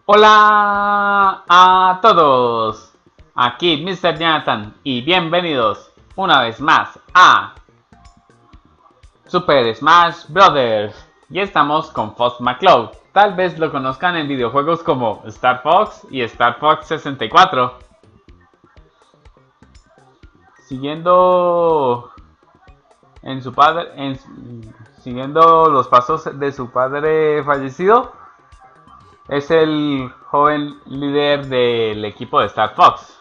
Hola a todos, aquí Mr. Jonathan y bienvenidos una vez más a Super Smash Bros. Y estamos con Fox McCloud. Tal vez lo conozcan en videojuegos como Star Fox y Star Fox 64. Siguiendo los pasos de su padre fallecido, es el joven líder del equipo de Star Fox.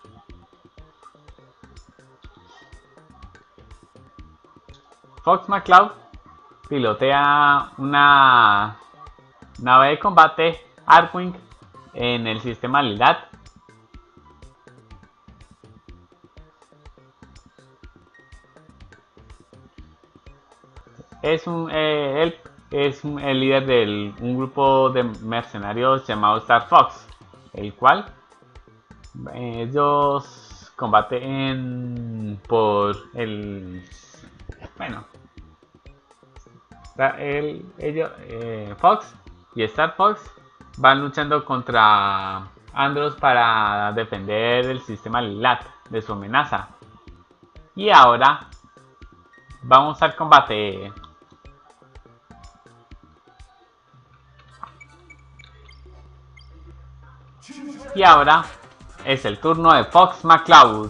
Fox McCloud pilotea una nave de combate Arkwing en el sistema Lilat. Él es el líder de un grupo de mercenarios llamado Star Fox, el cual ellos combaten por el... Bueno, Fox y Star Fox van luchando contra Andros para defender el sistema Lilat de su amenaza. Y ahora vamos al combate. Y ahora es el turno de Fox McCloud.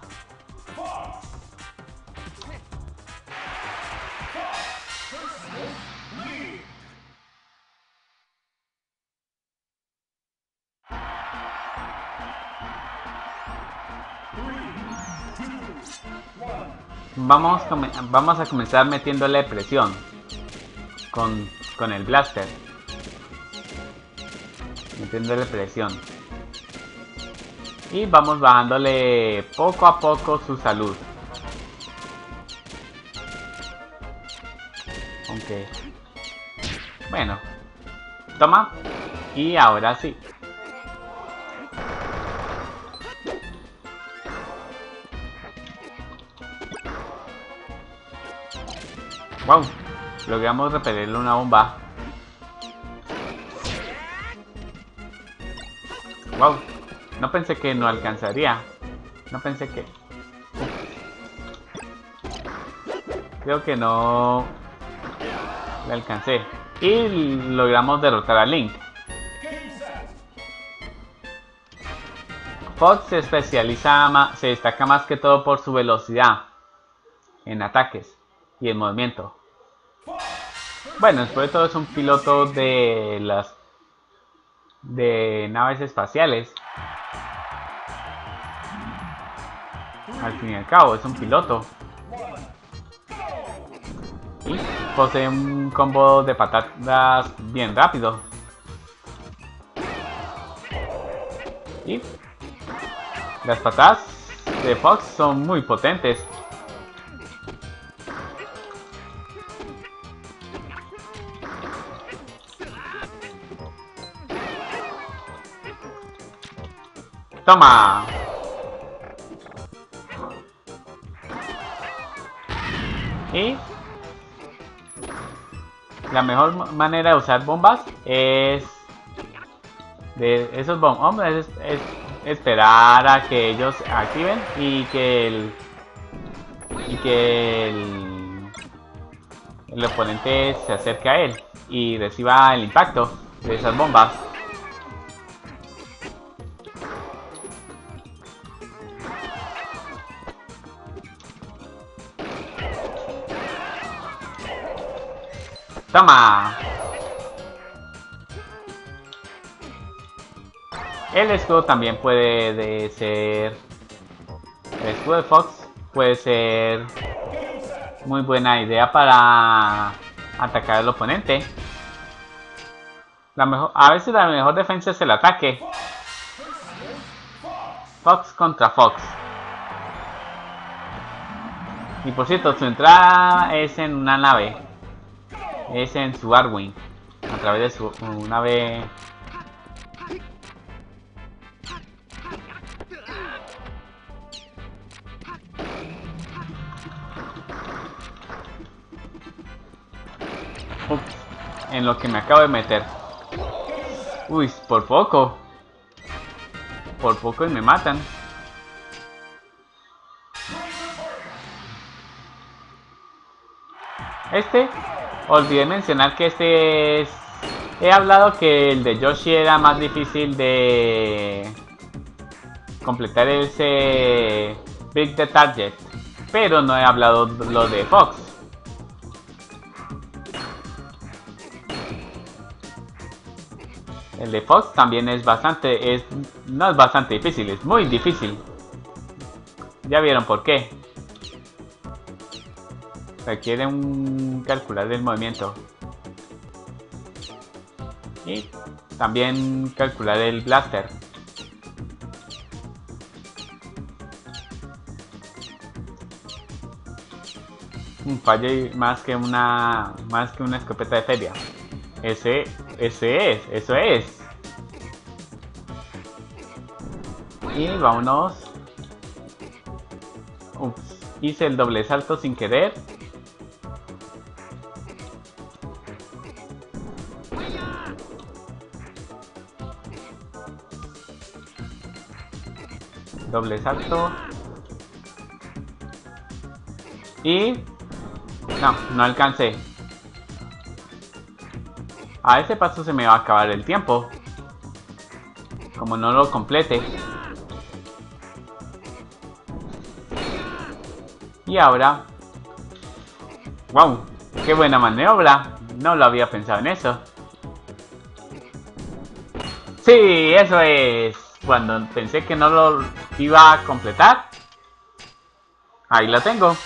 Vamos a comenzar metiéndole presión con el blaster. Metiéndole presión. Y vamos bajándole poco a poco su salud. Aunque... Bueno. Toma. Y ahora sí. Wow. Logramos repelerle una bomba. Wow. No pensé que no alcanzaría. No pensé que... Creo que no le alcancé. Y logramos derrotar a Link. Fox se destaca más que todo por su velocidad en ataques y en movimiento. Bueno, después de todo es un piloto de naves espaciales. Al fin y al cabo es un piloto. Y posee un combo de patadas bien rápido. Y las patadas de Fox son muy potentes. ¡Toma! Y la mejor manera de usar bombas es es esperar a que ellos se activen y que el oponente se acerque a él y reciba el impacto de esas bombas. ¡Toma! El escudo también puede ser... El escudo de Fox puede ser muy buena idea para atacar al oponente. A veces la mejor defensa es el ataque. Fox contra Fox. Y por cierto, su entrada es en una nave. Es en su Arkwing. A través de su nave. Ups, en lo que me acabo de meter. Uy, por poco. Por poco y me matan. Olvidé mencionar que este es... He hablado que el de Yoshi era más difícil de completar ese Break the Target, pero no he hablado lo de Fox. El de Fox también es bastante, no es bastante difícil, es muy difícil. Ya vieron por qué. Requiere calcular el movimiento. Y también calcular el blaster. Un fallo más que una escopeta de feria. Eso es. Y vámonos. Ups, hice el doble salto sin querer. Doble salto. Y... no alcancé. A ese paso se me va a acabar el tiempo. Como no lo complete. Y ahora... ¡Wow! ¡Qué buena maniobra! No lo había pensado en eso. ¡Sí! ¡Eso es! Cuando pensé que no lo iba a completar. Ahí lo tengo.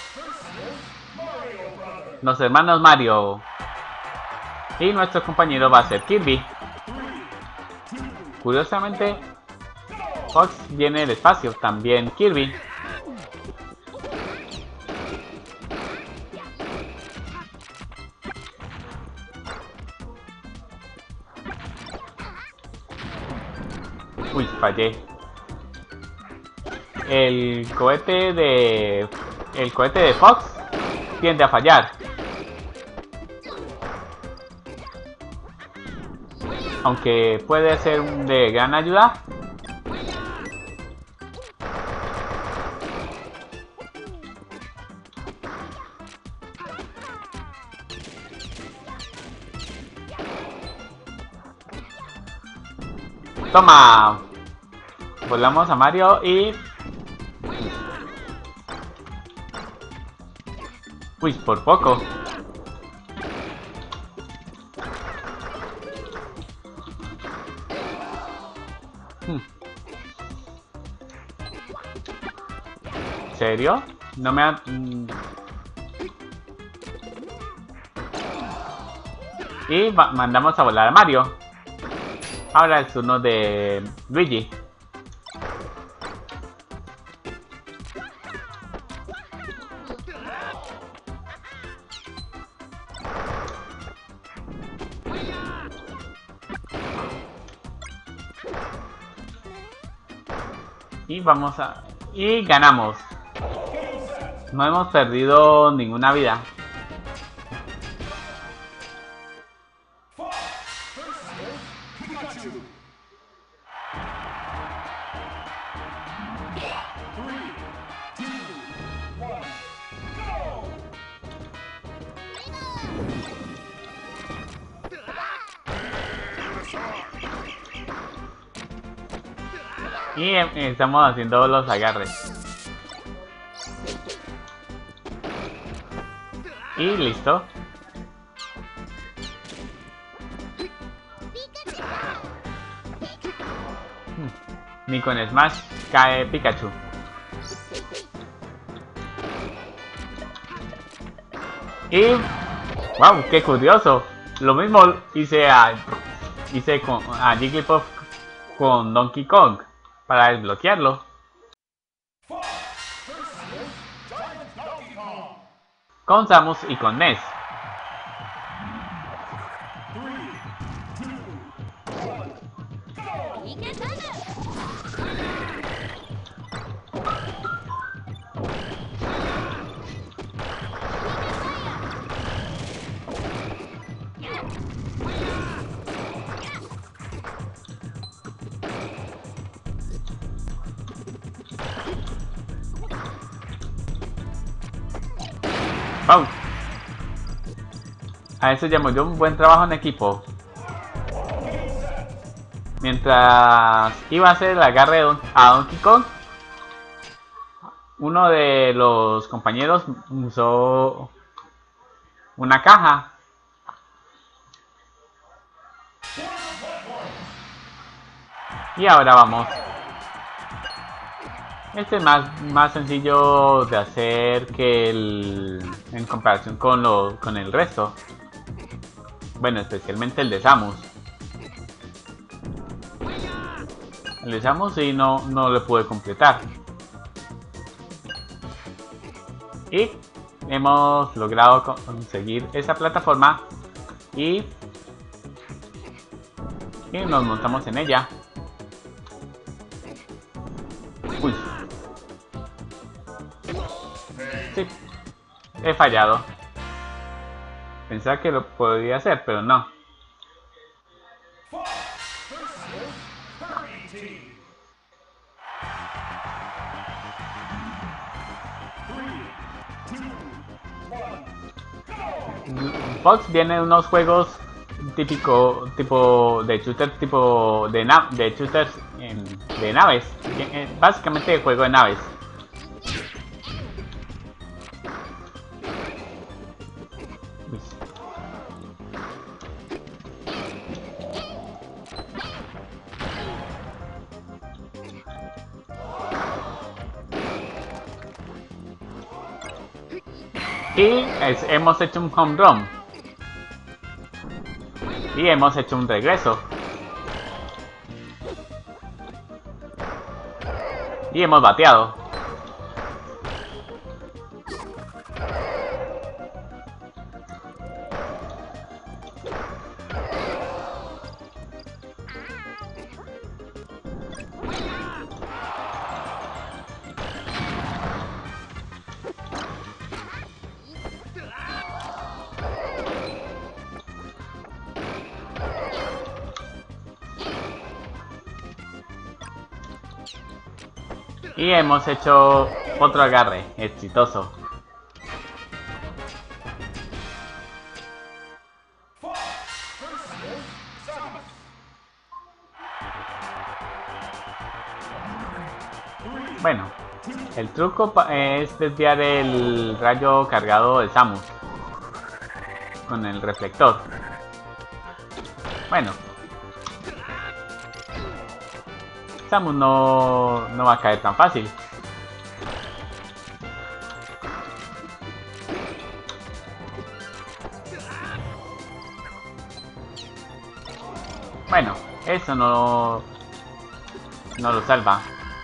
Los hermanos Mario. Y nuestro compañero va a ser Kirby. Curiosamente, Fox viene del espacio, también Kirby. Uy, fallé. El cohete de Fox tiende a fallar. Aunque puede ser de gran ayuda. ¡Toma! Volamos a Mario y... Uy, por poco. ¿En serio? No me ha... Y mandamos a volar a Mario. Ahora es uno de Luigi. Y vamos a... Y ganamos. No hemos perdido ninguna vida. Y estamos haciendo los agarres. Y listo. Ni con Smash cae Pikachu. Y... ¡Wow! ¡Qué curioso! Lo mismo hice a Jigglypuff con Donkey Kong para desbloquearlo. Con Samus y con Ness. ¡Pau! A eso llamo yo un buen trabajo en equipo. Mientras iba a hacer el agarre a Donkey Kong, uno de los compañeros usó una caja. Y ahora vamos. Este es más sencillo de hacer que en comparación con el resto. Bueno, especialmente el de Samus. El de Samus sí no lo pude completar. Y hemos logrado conseguir esa plataforma y nos montamos en ella. Uy. Sí, he fallado. Pensaba que lo podía hacer, pero no. Fox viene de unos juegos tipo de shooter, tipo de shooters de naves, básicamente de juego de naves. Y hemos hecho un home run. Y hemos hecho un regreso. Y hemos bateado. Y hemos hecho otro agarre exitoso. Bueno, el truco es desviar el rayo cargado de Samus con el reflector. Bueno, Samus no va a caer tan fácil. Bueno, eso no lo salva.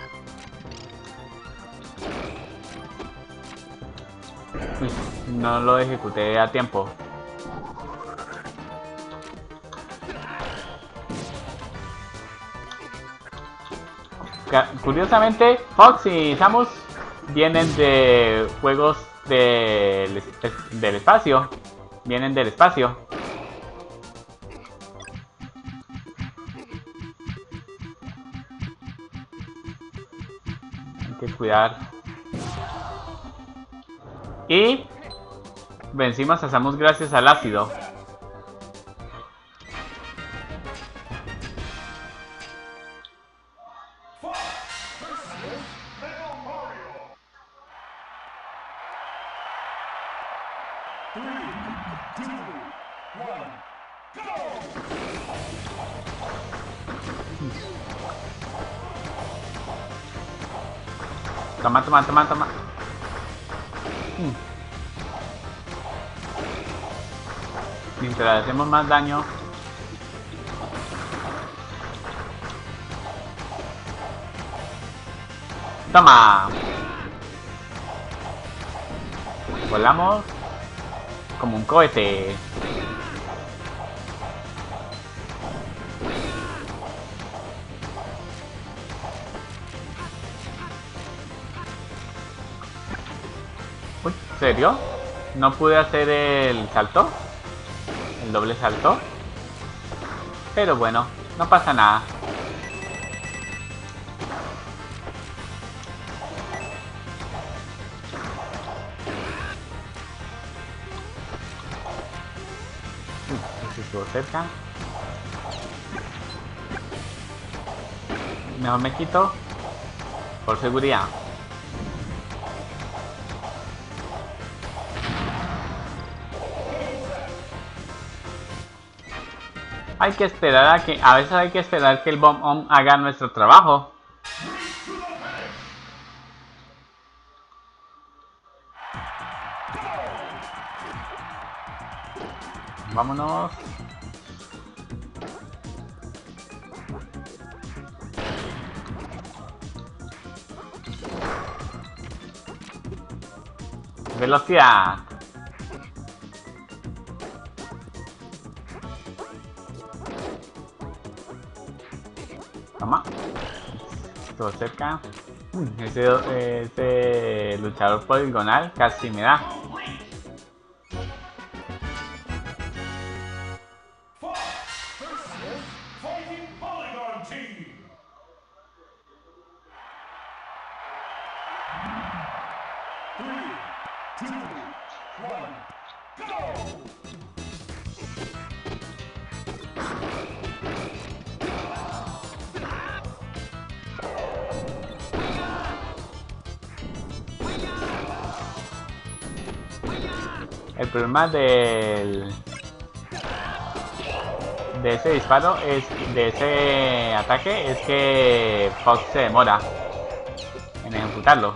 Uy, no lo ejecuté a tiempo. Curiosamente, Fox y Samus vienen de juegos del espacio. Vienen del espacio. Hay que cuidar. Y vencimos a Samus gracias al ácido. Toma. Mientras hacemos más daño. Toma. Volamos como un cohete. Uy, ¿en serio? No pude hacer el salto. El doble salto. Pero bueno, no pasa nada. estuvo cerca. Mejor me quito por seguridad. Hay que esperar a que... A veces hay que esperar que el Bomb haga nuestro trabajo. Vámonos. Velocidad. Toma. Estuvo cerca. Ese luchador poligonal casi me da. El problema de ese disparo de ese ataque es que Fox se demora en ejecutarlo.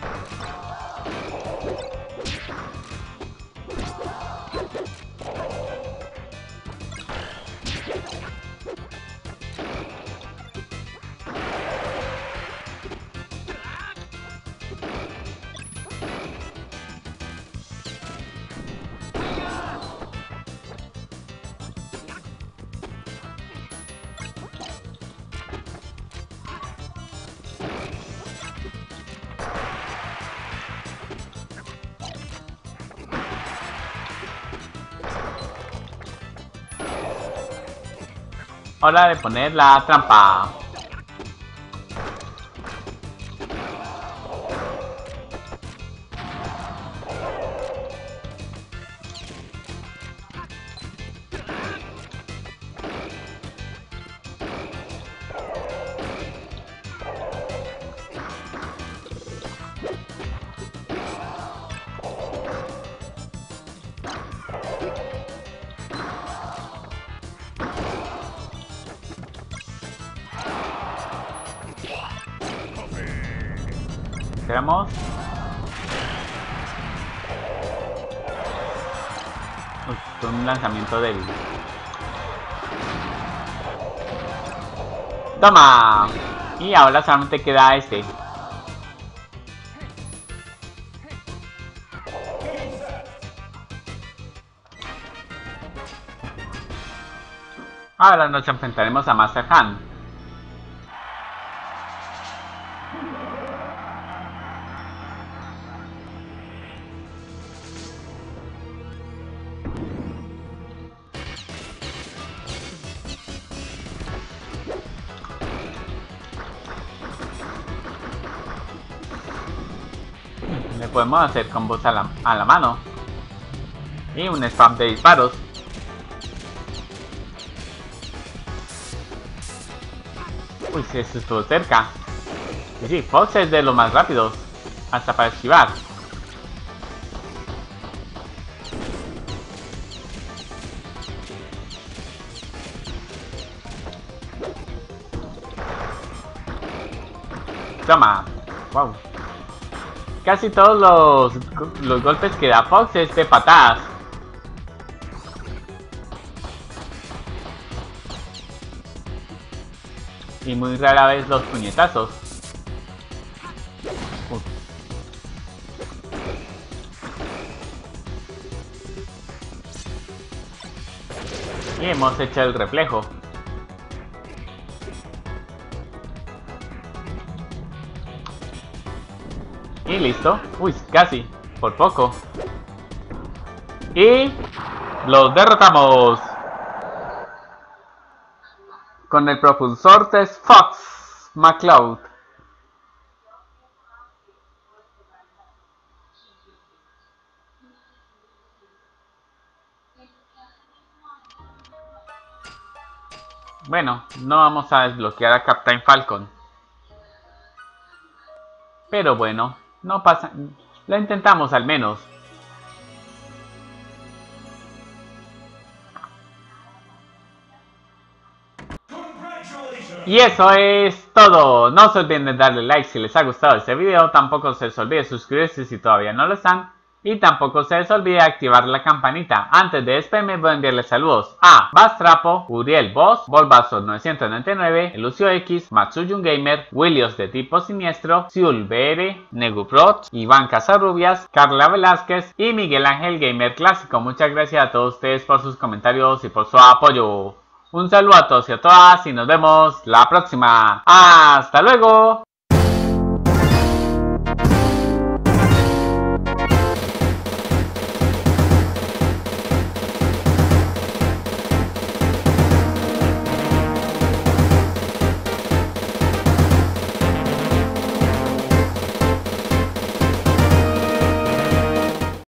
Hora de poner la trampa. Esperamos. Un lanzamiento débil. ¡Toma! Y ahora solamente queda este. Ahora nos enfrentaremos a Master Han. Le podemos hacer combos a la mano. Y un spam de disparos. Uy, sí, eso estuvo cerca. Y sí, Fox es de los más rápidos. Hasta para esquivar. Toma. Wow. Casi todos los golpes que da Fox es de patadas. Y muy rara vez los puñetazos. Y hemos hecho el reflejo. Y listo. Uy, casi. Por poco. Y los derrotamos. Con el propulsor de Fox McCloud. Bueno, no vamos a desbloquear a Captain Falcon. Pero bueno, no pasa... Lo intentamos al menos. Y eso es todo. No se olviden de darle like si les ha gustado este video. Tampoco se les olvide suscribirse si todavía no lo están. Y tampoco se les olvide activar la campanita. Antes de despedirme voy a enviarles saludos a Bastrapo, Uriel Boss, Volvazor 999, Lucio X, Matsuyun Gamer, Willios de tipo siniestro, Siul BR, Neguprot, Iván Casarrubias, Carla Velázquez y Miguel Ángel Gamer Clásico. Muchas gracias a todos ustedes por sus comentarios y por su apoyo. Un saludo a todos y a todas y nos vemos la próxima. ¡Hasta luego!